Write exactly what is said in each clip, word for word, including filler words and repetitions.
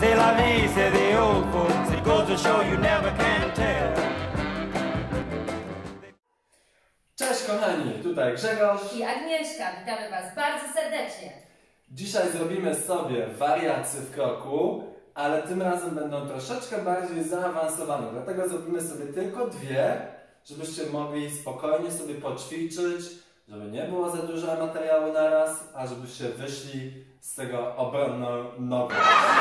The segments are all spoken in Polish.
C'est la vie, c'est the old folks. It goes to show you never can tell. Cześć kochani, tutaj Grzegorz i Agnieszka. Witamy Was bardzo serdecznie. Dzisiaj zrobimy sobie wariacje w kroku, ale tym razem będą troszeczkę bardziej zaawansowane. Dlatego zrobimy sobie tylko dwie, żebyście mogli spokojnie sobie poćwiczyć, żeby nie było za dużo materiału naraz, a żebyście wyszli z tego obronną nogą.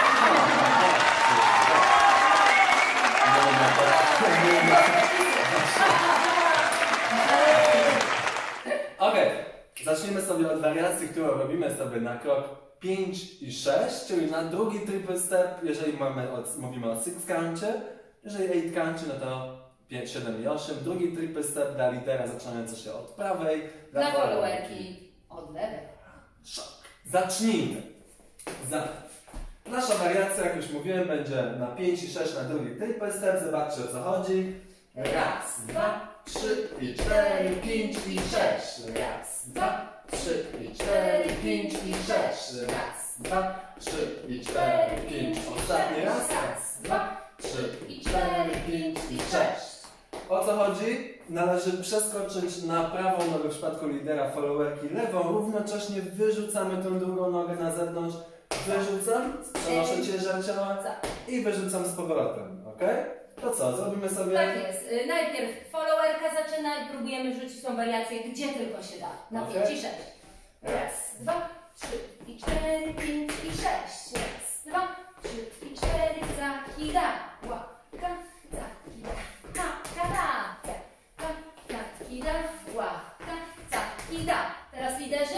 Ok, zacznijmy sobie od wariacji, którą robimy sobie na krok pięć i sześć, czyli na drugi triple step, jeżeli mamy od, mówimy o six councie, jeżeli eight councie, no to pięć, siedem i osiem. Drugi triple step dla lidera zaczynający się od prawej, dla, dla followerki od lewej. Szok. Zacznijmy. Za. Nasza wariacja, jak już mówiłem, będzie na pięć i sześć na drugi triple step. Zobaczcie, o co chodzi. Raz, dwa, trzy i cztery, pięć i sześć. Raz, dwa, trzy i cztery, pięć i sześć. Raz, dwa, trzy i cztery, pięć. Ostatni raz. Raz, dwa, trzy i cztery, pięć i sześć. O co chodzi? Należy przeskoczyć na prawą nogę w przypadku lidera followerki lewą. Równocześnie wyrzucamy tą drugą nogę na zewnątrz. Wyrzucam, przenoszę ciężar ciała i wyrzucam z powrotem. Ok? To co? Zrobimy sobie... Tak jest. Najpierw followerka zaczyna i próbujemy rzucić tą wariację gdzie tylko się da. Na okay. pięć i sześć. Raz, dwa, trzy i cztery, pięć i sześć. Raz, dwa, trzy i cztery, zakida, łaka, zakida, hakada, zakida, zakida, łaka, zakida. Teraz liderzy?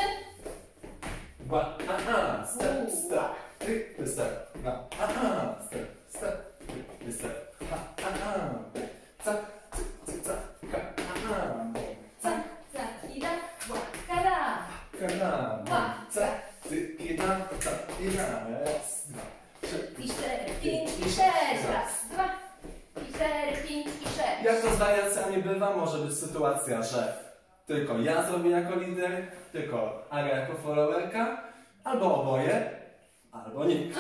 Aha, step, step, triple step, aha, step, step, triple step, aha, cak, cak, cak, aha, cak, zakida, łakada, hakada, cak, zakida, zakida, raz, dwa, trzy, i cztery, pięć i sześć, raz, dwa, i cztery, pięć i sześć. Jak to z wariacjami bywa, może być sytuacja, że tylko ja zrobię jako lider, tylko Aga jako followerka, albo oboje, albo nikt.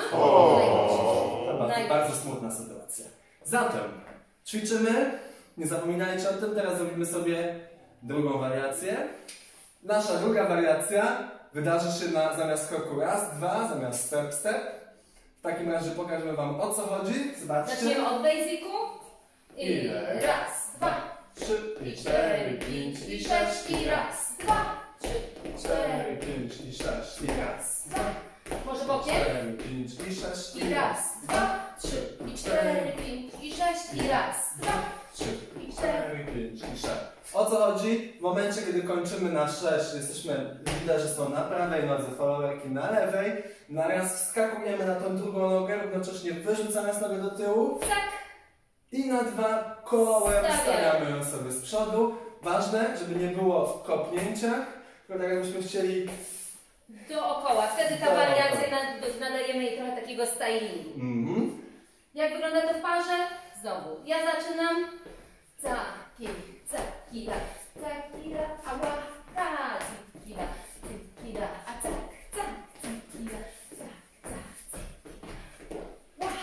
To bardzo, bardzo smutna sytuacja. Zatem ćwiczymy, nie zapominajcie o tym, teraz zrobimy sobie drugą wariację. Nasza druga wariacja wydarzy się na, zamiast kroku raz, dwa, zamiast step, step. W takim razie pokażemy Wam, o co chodzi. Zobaczcie. Zaczniemy od basicu. I raz, dwa, trzy, i cztery, pięć i sześć i raz, dwa, trzy, cztery, pięć i sześć i raz, dwa. Może bokiem? cztery, pięć i sześć i raz, dwa, trzy, i cztery, pięć i sześć i raz, dwa, trzy, i cztery, pięć i sześć. O co chodzi? W momencie, kiedy kończymy na sześć, jesteśmy, liderzy są na prawej nodze, followerki na lewej. Na raz wskakujemy na tą drugą nogę, równocześnie wyrzucamy nogę do tyłu. Tak. I na dwa kołem stawiamy ją sobie z przodu. Ważne, żeby nie było kopnięcia, tylko tak jakbyśmy chcieli dookoła. Wtedy ta wariacja nadajemy jej trochę takiego stylingu. Mm-hmm. Jak wygląda to w parze? Znowu. Ja zaczynam. Caki, cakida, cakida, ała, ta, cakida, cakida, a cak, cak, cakida, cak, cak, cakida.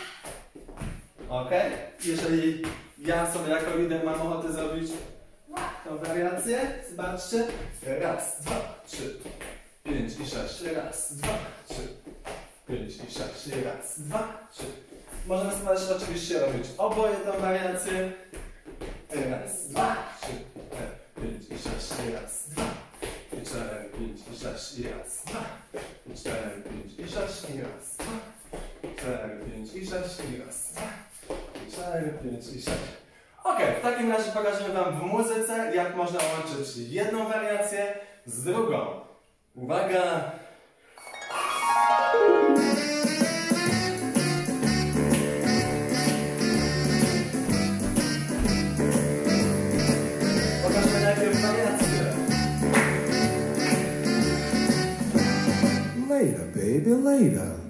Ok? Jeżeli ja sobie jako lider mam ochotę zrobić tą wariację, zobaczcie. Raz, dwa, trzy, pięć i sześć. Raz, dwa, trzy, pięć i sześć. Raz, dwa, trzy. Możemy spróbować oczywiście robić oboje tą wariację. Raz, dwa, trzy, pięć i sześć. Raz, dwa, i cztery, pięć i sześć. Raz, dwa, i cztery, pięć i sześć. Raz, dwa, cztery, pięć i sześć. Raz, dwa, cztery, pięć i sześć. Ok, w takim razie pokażemy Wam w muzyce, jak można łączyć jedną wariację z drugą. Uwaga! Pokażemy najpierw wariację. Later, baby, later.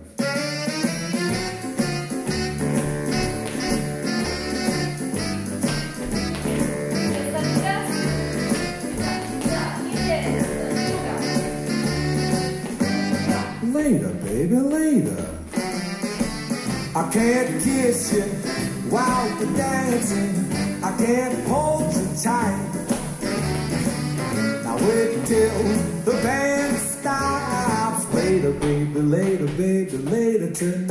Later, baby, later. I can't kiss you while we're dancing. I can't hold you tight. Now wait till the band stops. Later, baby, later, baby, later tonight.